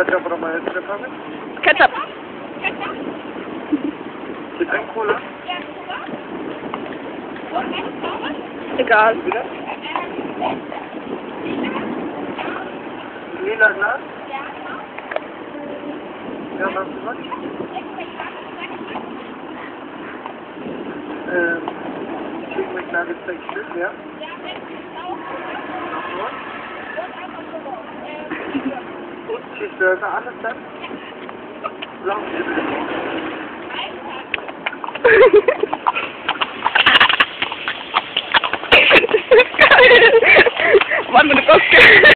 Ketchup oder mal Pfeffer mit? Ketchup. Getränk Cola? Egal. Wieder? Lila Glas? Ja, was hast du gesagt? Chicken McNuggets 6 Stück, ja? Und Cheeseburger, alles dann? Laugenschnibbel. Geil! Mann, meine Kostke.